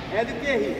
É de Thierry.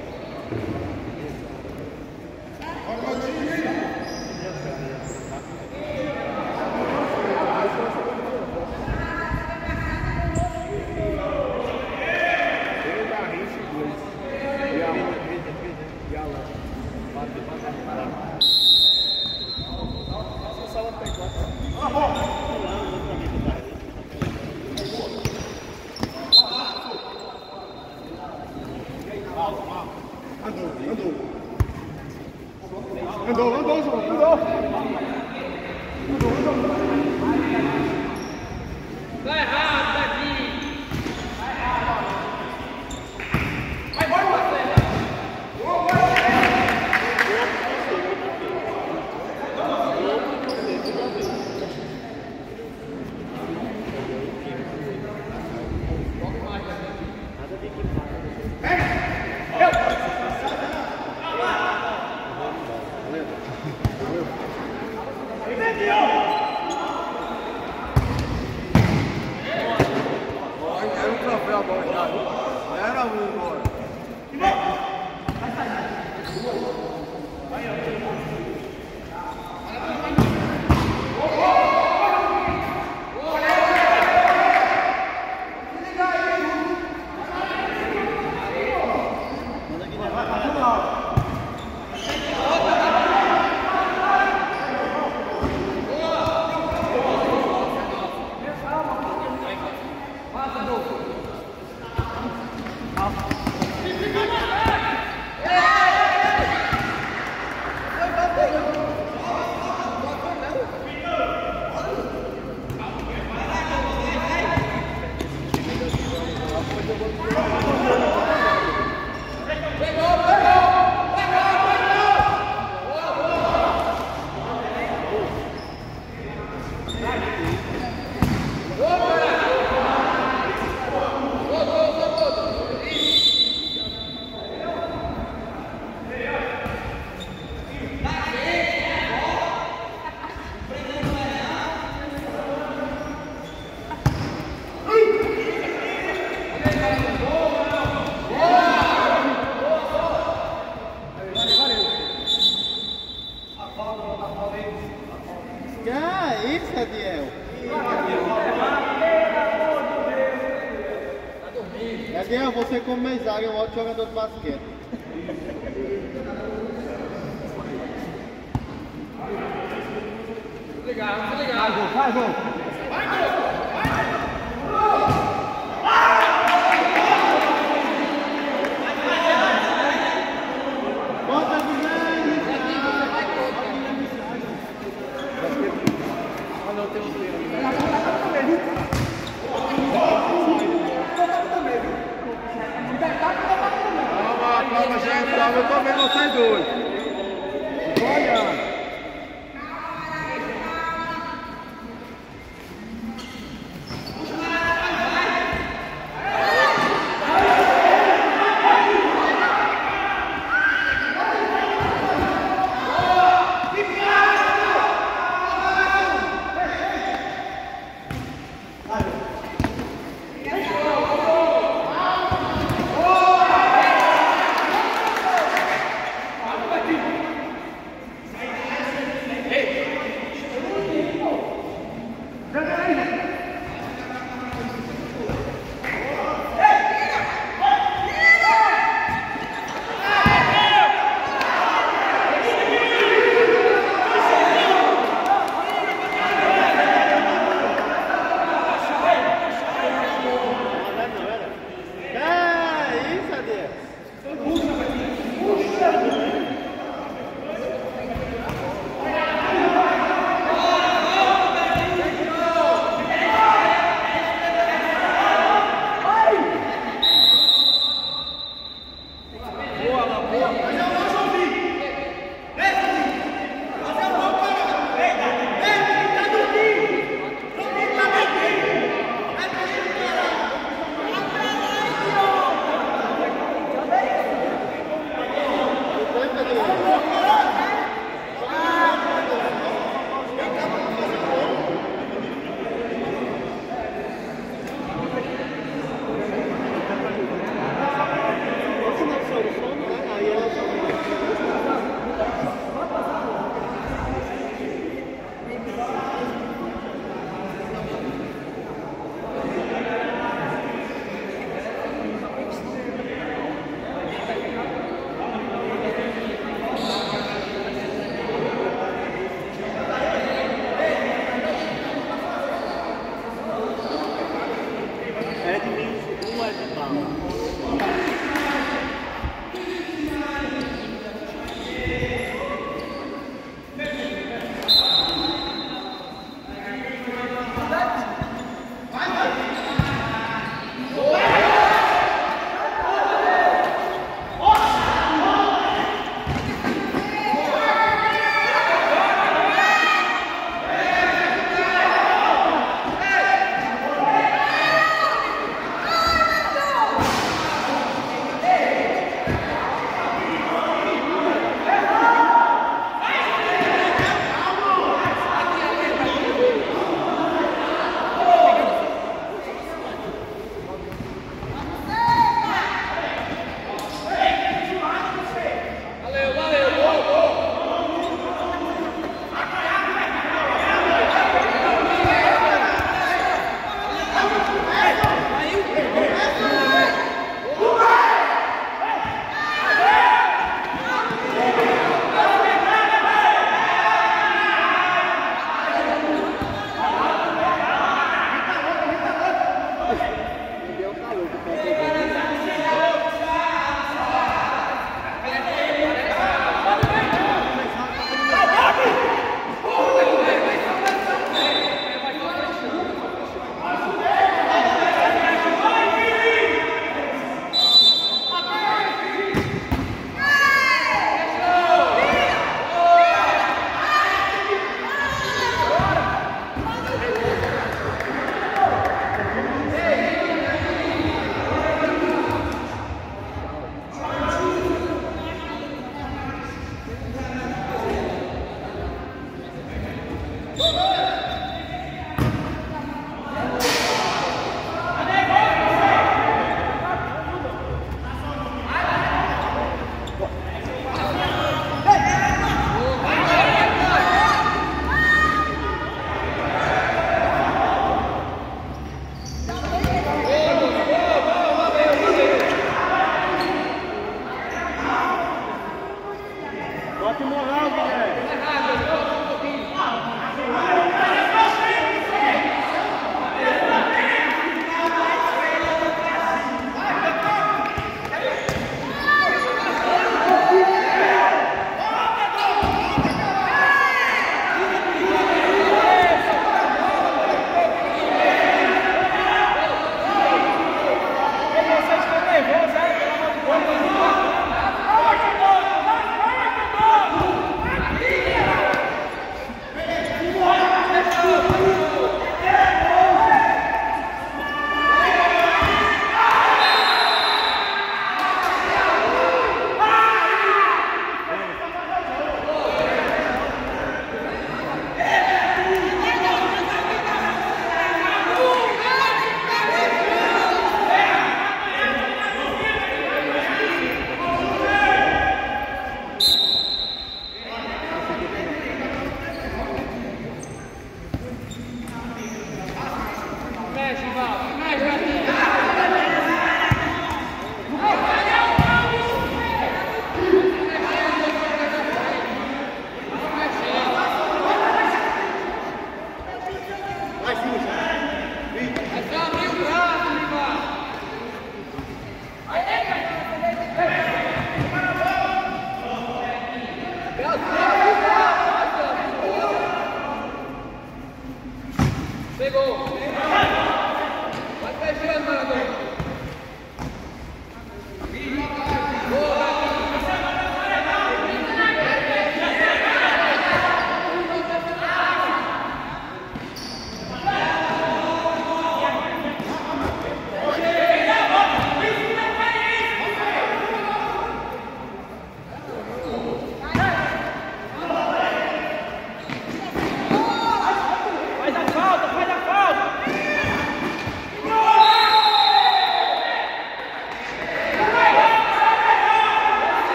Você como mesário é um ótimo jogador de basquete. Legal, legal. Vai, gol! Vai, gol! Bota Guilherme! Olha o teu dedo. Calma, gente, calma, eu tô vendo vocês dois. Olha!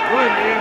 Muy bien.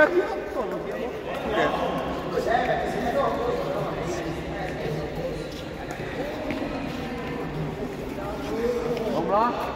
aqui, ó. Vamos lá.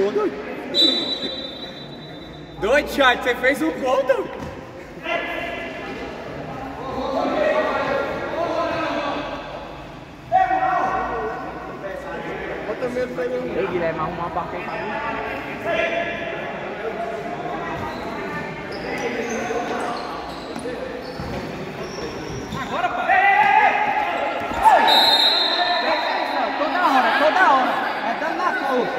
gol, doido. Doido, Chat, você fez um gol, doido. Ei, Guilherme, arrumar uma barca aí pra mim. Agora, pai! Toda hora! É dando na força!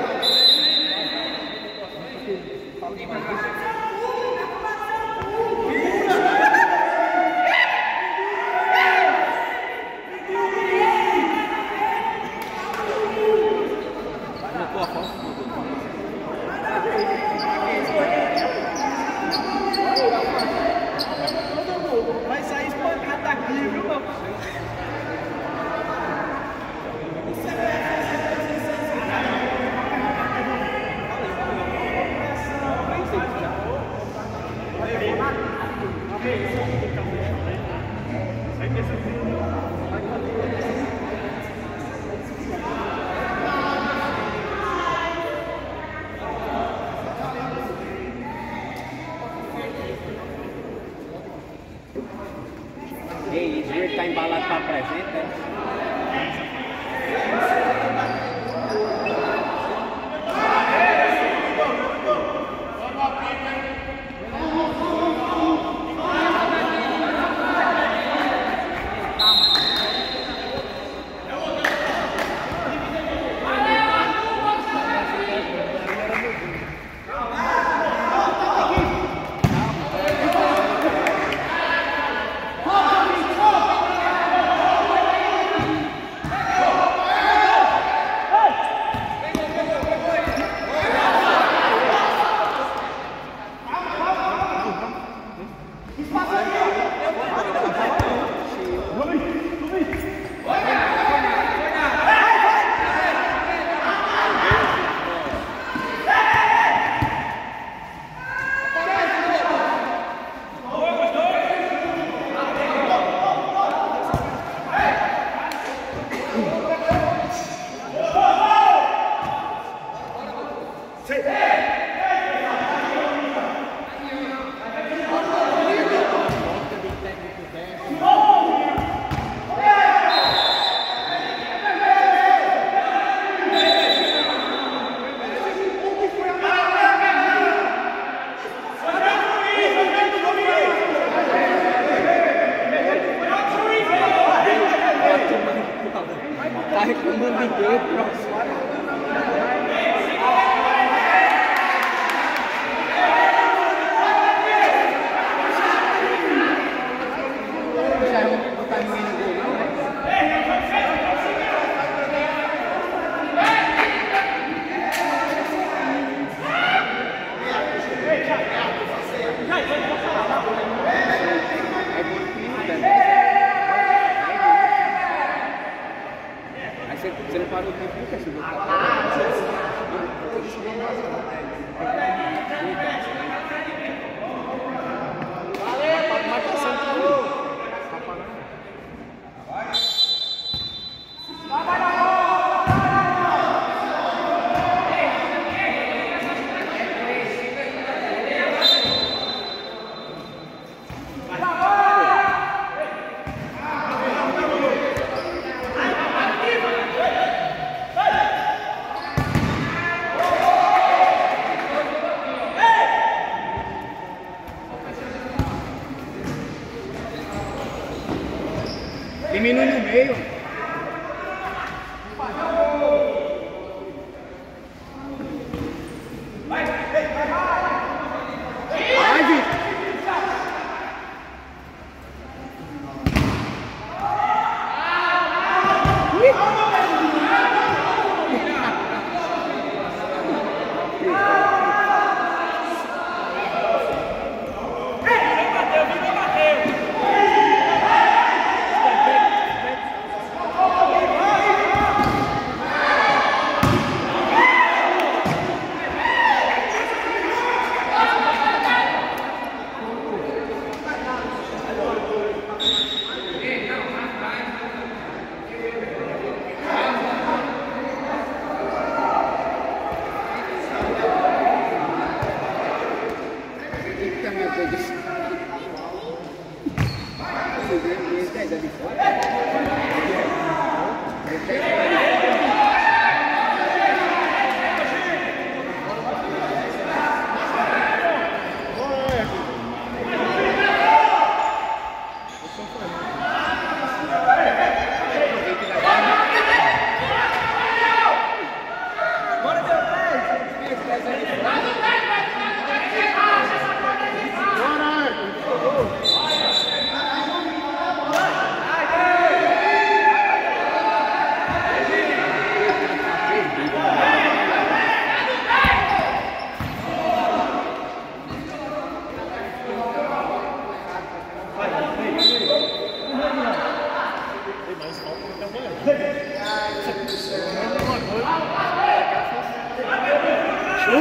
Vai sair espancado daqui, viu, meu? E aí, o joelho tá embalado para presente, né?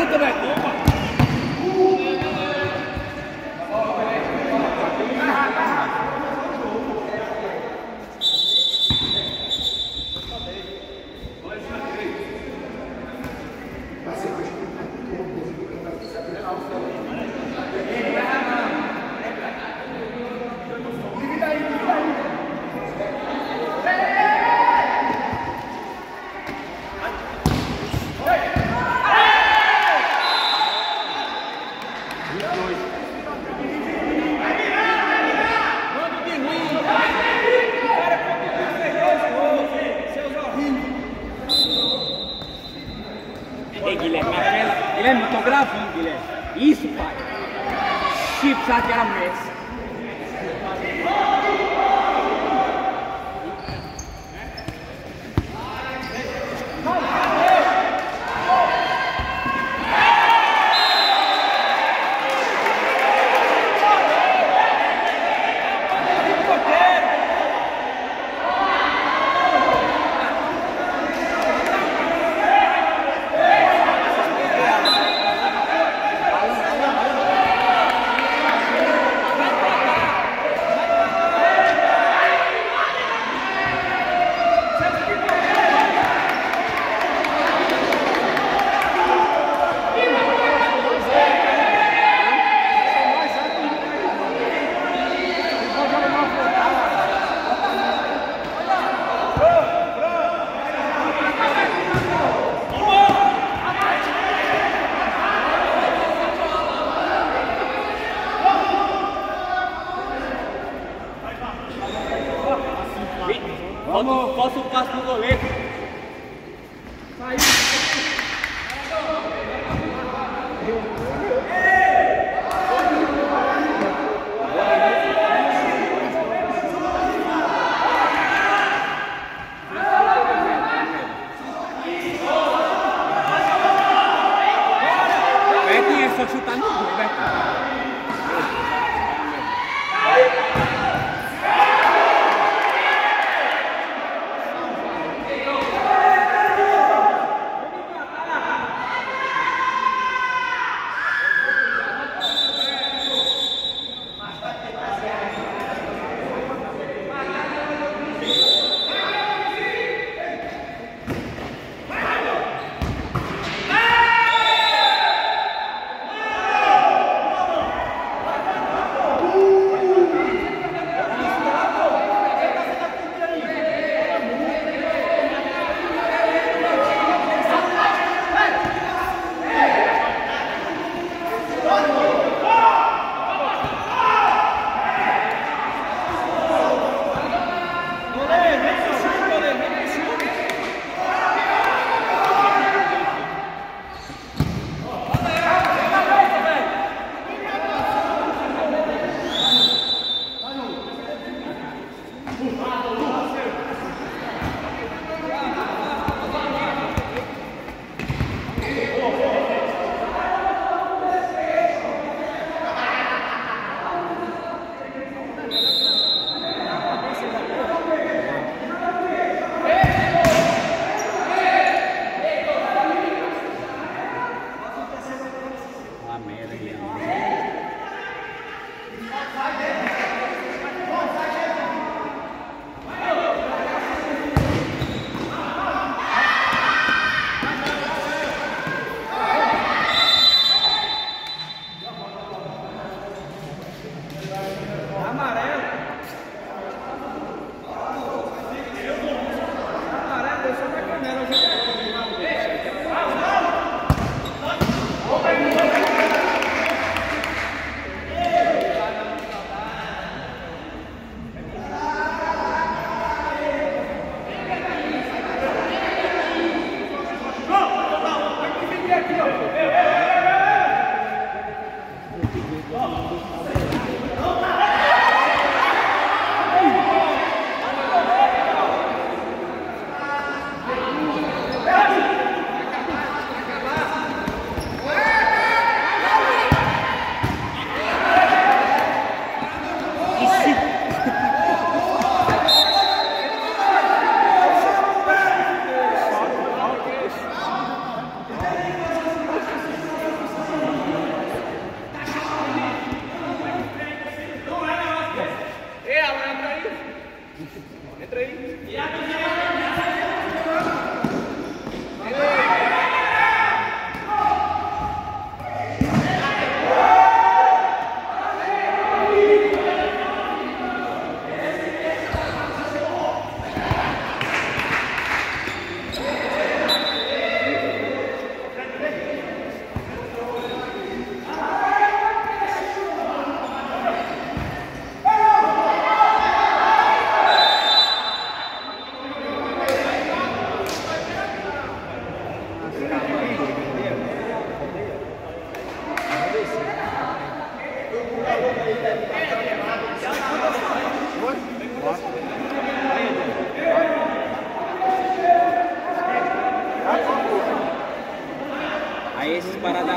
junto, velho. Ei, Guilherme, Guilherme, eu tô gravando, Guilherme. Isso, pai. Chip, sabe que era Messi. Posso o passo no goleiro. É só chutar no gol, velho.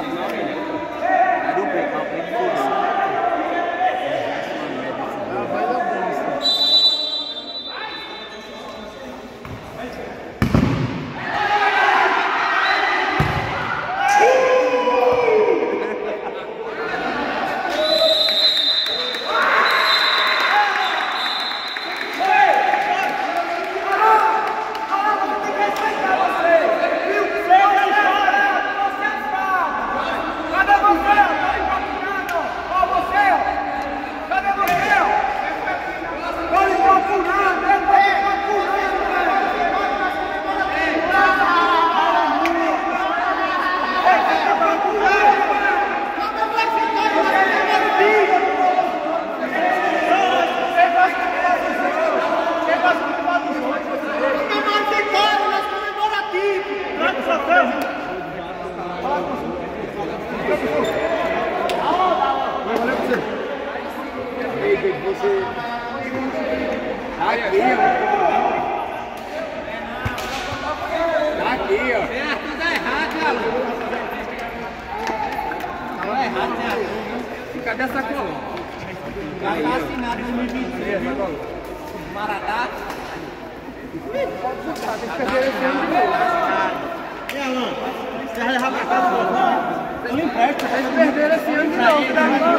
Cadê essa cola? Já tá assinado em 2023. Maratá. Tem que perder esse ano de novo. E Alan? Você vai levar pra casa do Alan? Tem que perder esse ano de novo.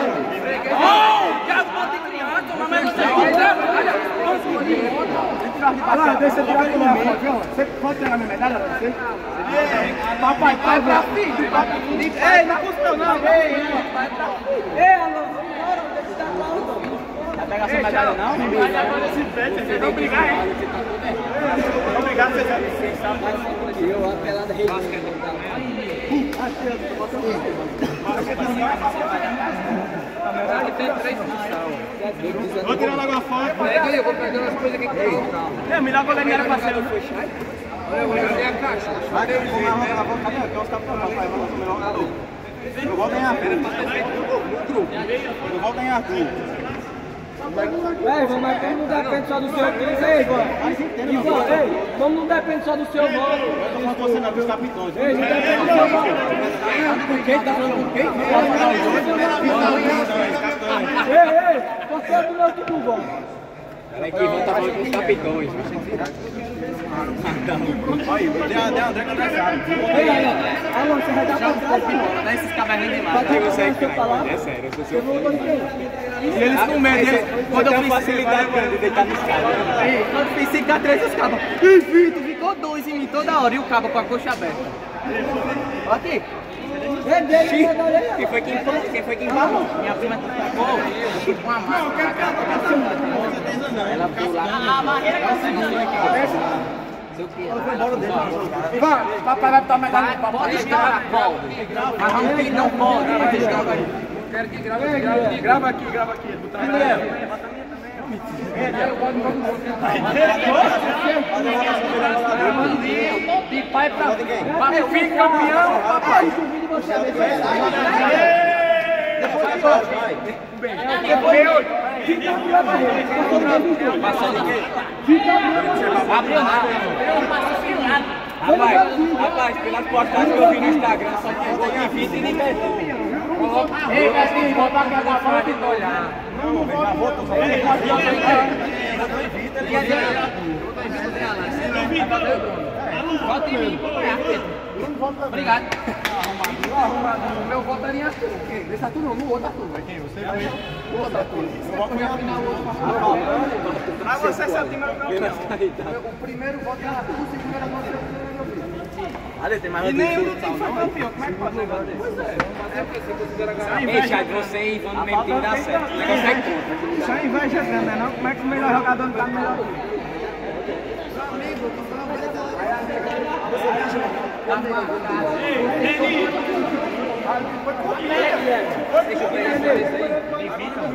Já pode criar, toma mais Olha, deixa eu tirar aqui no meio. Você pode pegar minha medalha pra você? Papai, pai pra filho. Ei, não custa não. Ei, Alô, bora, onde é que tá Cláudio? Vai pegar essa medalha não? Vocês vão brigar, hein? Vão brigar, vocês vão. Eu, a pelada rei. Vou tirar logo a foto. Eu vou pegar umas coisas aqui que tem. É, me dá a goleirinha era parceiro. Cadê a caixa? Cadê os capitães? Papai, vamos comer logo. Eu vou ganhar tudo. Eu vou ganhar tudo. Ei, vamos, mas como não depende só do seu time, ei, Ivan, ei, como não depende só do seu voto. Eu tô falando com você não, dos capitões. Ei, não depende do seu voto. Com quem? Tá falando com quem? Ei, você é do meu time, Ivan. É que Ivan tá falando com os capitões. Aí, deu André que André sabe. Ei, Alan, você vai dar pra trás, mano. Dá esses cabelinhos demais. Vai ter você que falar? É sério, eu sou Você seu voltou de quem? E eles com medo, quando eu fiz facilidade de deitar nos cabos. Quando fiz 5x3, os cabos. Ih, Vitor, ficou 2 em mim toda hora. E o cabo com a coxa aberta. Olha aqui. É dele, Quem foi que empurrou? Quem foi que empurrou? Minha prima tocou com a mão. Ela foi lá. Ivan, papai vai botar medalha no papai. Pode estar, pode. Mas vamos que não pode. Mas eles estão aí. Quero que grave aqui. Grava aqui. De pai pra Eu fui campeão, papai. Rapaz, pelas postagens que eu vi no Instagram, só tinha gol de Vitor e de Beto. Ei, Betinho, bota aqui a foto e olhar. Volta em mim, obrigado. O meu voto era em Arthur. Nesse Arthur não, no outro Arthur. No outro Arthur. Mas você é seu time campeão. O primeiro voto era Arthur, o segundo era você. E nenhum do time foi campeão. Como é que pode o negócio desse? Ei, Thiago, você e Ivan no mesmo time dá certo. O negócio é contra. Isso é inveja grande, né? Não? Como é que o melhor jogador não tá no melhor time? Deixa eu pegar esse aí.